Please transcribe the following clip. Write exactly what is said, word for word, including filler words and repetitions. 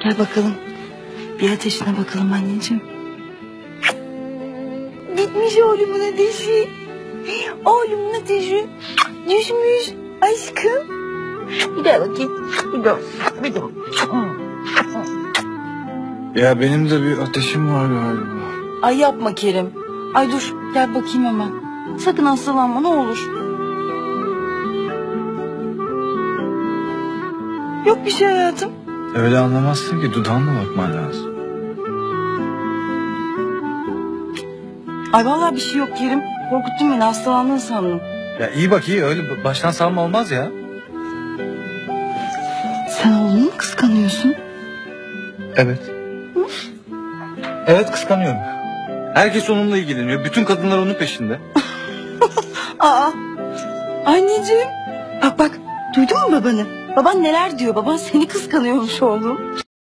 Gel bakalım. Bir ateşine bakalım anneciğim. Gitmiş oğlumun ateşi. Oğlumun ateşi. Düşmüş aşkım. Bir daha bakayım. Bir daha. Bir daha. Ya benim de bir ateşim var galiba. Ay yapma Kerim. Ay dur gel bakayım hemen. Sakın hastalanma ne olur. Yok bir şey hayatım. Öyle anlamazsın ki, dudağınla bakman lazım. Ay vallahi bir şey yok Kerim. Korkuttun beni, hastalandın sandım. Ya iyi bak iyi, öyle baştan savma olmaz ya. Sen oğlunu mu kıskanıyorsun? Evet. Hı? Evet, kıskanıyorum. Herkes onunla ilgileniyor. Bütün kadınlar onun peşinde. Aa, anneciğim. Bak bak, duydun mu babanı? Baban neler diyor? Baban seni kıskanıyormuş oğlum.